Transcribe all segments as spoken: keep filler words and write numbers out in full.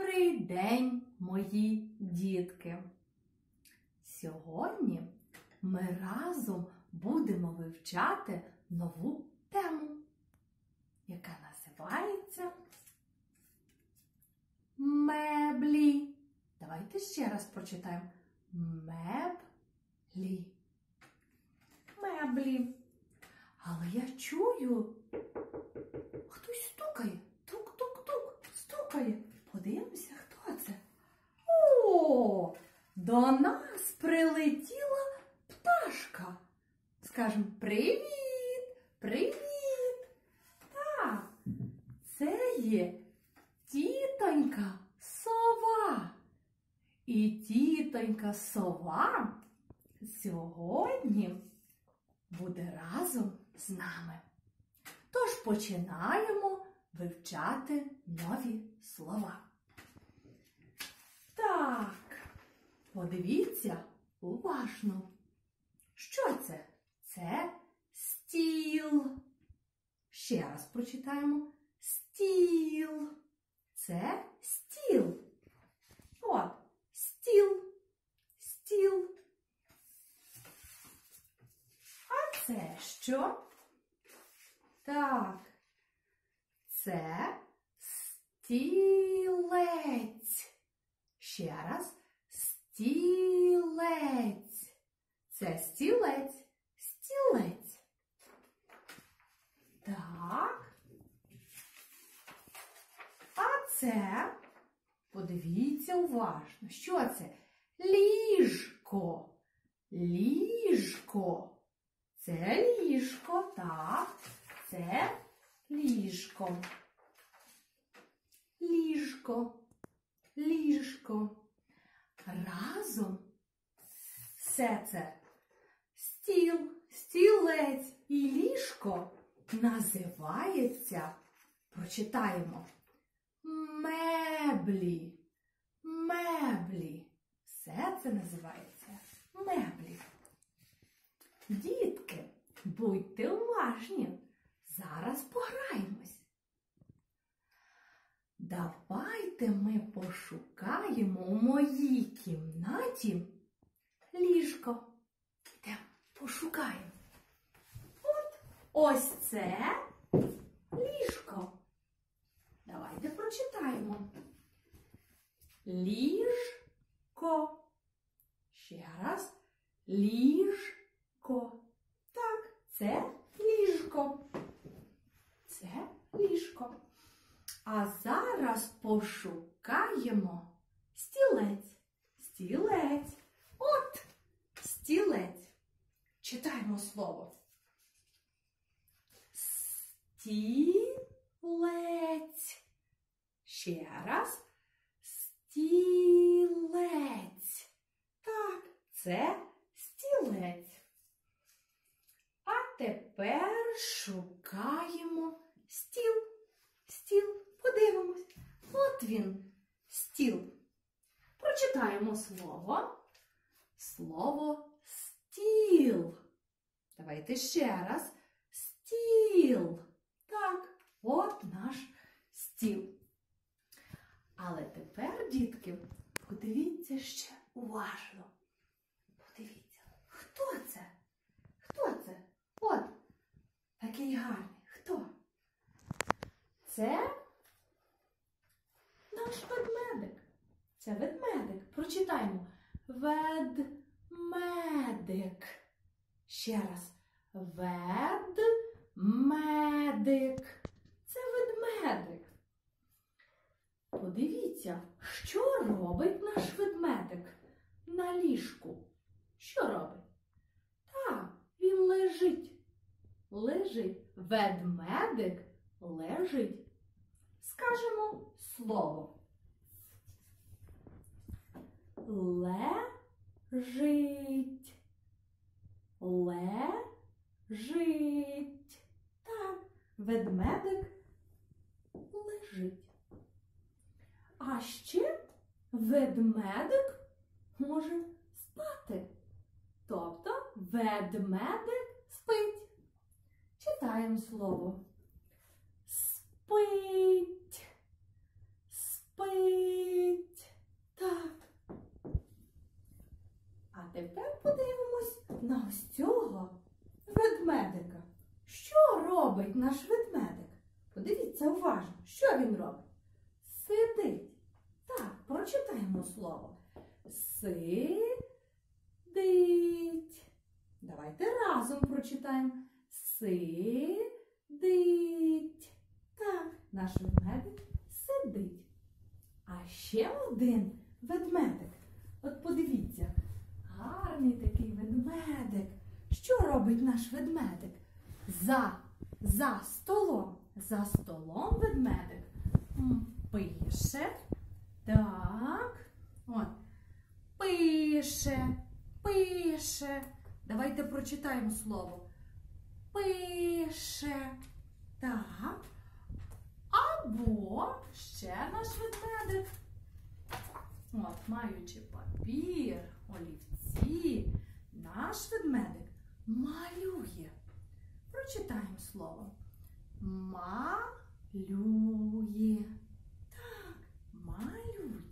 Добрий день, мої дітки! Сьогодні ми разом будемо вивчати нову тему, яка називається меблі. Давайте ще раз прочитаємо. Меблі. Меблі. Але я чую, хтось стукає. Тук-тук-тук, стукає. Подивимося, хто це. О, до нас прилетіла пташка. Скажемо привіт, привіт. Так, це є тітонька сова. І тітонька сова сьогодні буде разом з нами. Тож починаємо вивчати нові слова. Так, подивіться уважно. Що це? Це стіл. Ще раз прочитаємо. Стіл. Це стіл. От, стіл. Стіл. А це що? Так. Це стілець. Ще раз. Стілець. Це стілець. Стілець. Так. А це, подивіться уважно, що це? Ліжко. Ліжко. Це ліжко, так. Це ліжко. Ліжко. Ліжко. Разом все це стіл, стілець і ліжко називається, прочитаємо, меблі. Меблі. Все це називається меблі. Дітки, будьте уважні. Зараз пограємось. Давайте ми пошукаємо у моїй кімнаті ліжко. Йдемо, пошукаємо. От ось це ліжко. Давайте прочитаємо. Ліжко. Ще раз. Ліжко. Так, це ліжко. Це ліжко. А зараз пошукаємо стілець. Стілець. От стілець. Читаємо слово. Стілець. Ще раз. Стілець. Так, це стілець. А тепер шукаємо стіл. Стіл. Подивимось. От він, стіл. Прочитаємо слово. Слово стіл. Давайте ще раз. Стіл. Так, от наш стіл. Але тепер, дітки, подивіться ще уважно. Подивіться, хто це? Хто це? От, такий гарний. Хто? Це наш ведмедик. Це ведмедик. Прочитаємо. Ведмедик. Ще раз. Ведмедик. Це ведмедик. Подивіться, що робить наш ведмедик на ліжку. Що робить? Так, він лежить. Лежить. Ведмедик лежить. Скажемо слово. Лежить. Лежить. Так, ведмедик лежить. А ще ведмедик може спати. Тобто ведмедик спить. Читаємо слово. Спить. Спить. ведмедика. Що робить наш ведмедик? Подивіться уважно, що він робить? Сидить. Так, прочитаємо слово. Сидить. Давайте разом прочитаємо. Сидить. Так, наш ведмедик сидить. А ще один ведмедик. От подивіться, гарний такий ведмедик. Що робить наш ведмедик? За, за столом. За столом ведмедик м, пише. Так. От. Пише. Пише. Давайте прочитаємо слово. Пише. Так. Або ще наш ведмедик. От, маючи папір, олівці, наш ведмедик малює. Прочитаємо слово. Малює. Так, малює.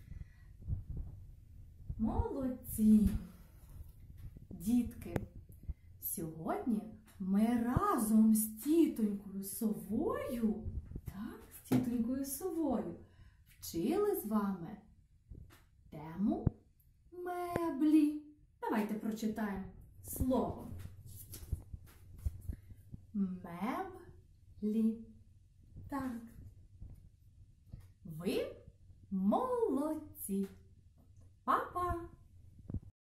Молодці. Дітки, сьогодні ми разом з тітонькою совою, так, з тітонькою совою, вчили з вами тему меблі. Давайте прочитаємо слово. Меблі. Так. Ви молодці. Па-па!